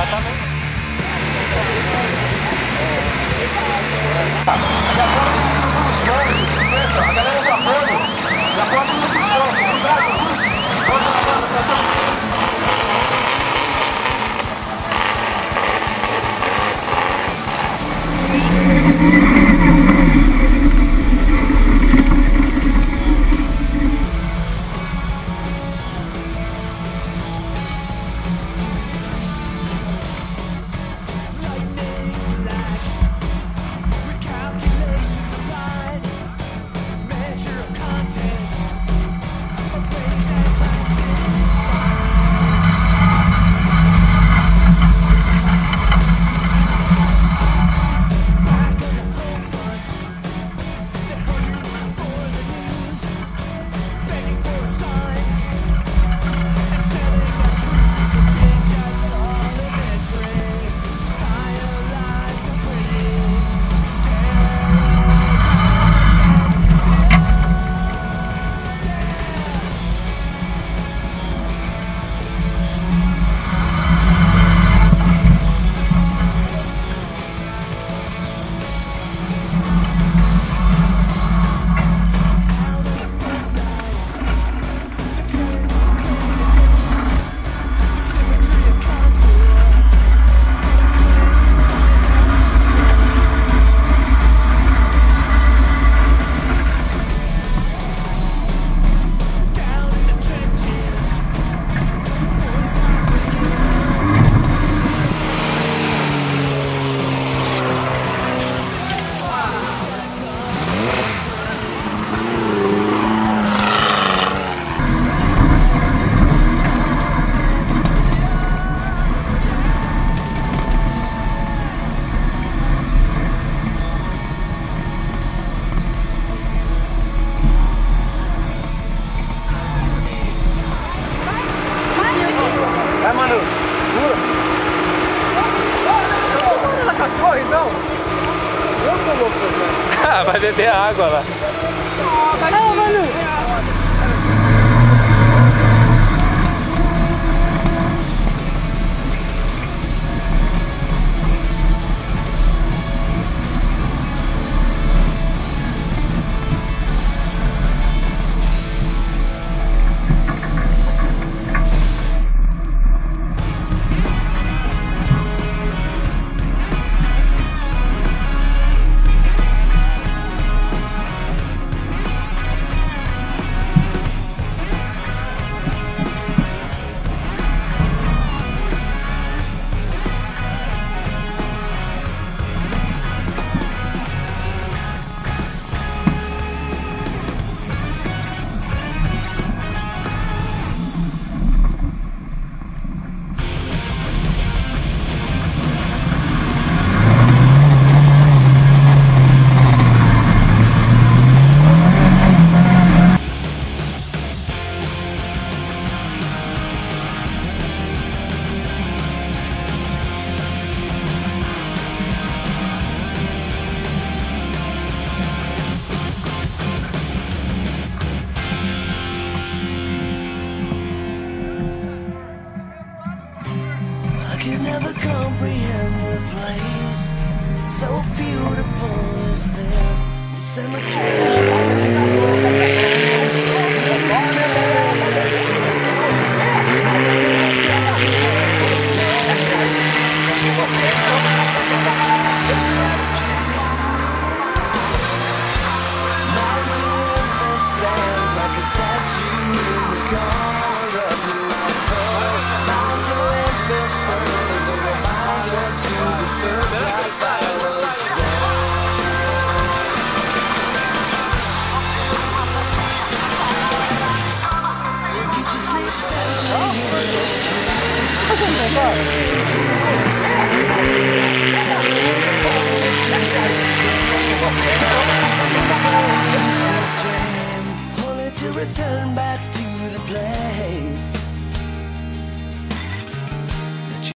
A galera tá falando, já pode ir no buscão, cuidado, vai, Manu, segura. Ela cachorro, então? Eu tô louco, né? Vai beber água lá. Não, Manu. Can never comprehend the place. So beautiful is this cemetery. Stands like a statue in the corner of my soul. Mountain Olympus burns as a reminder to the first life I was born. Did you sleep soundly in your dreams?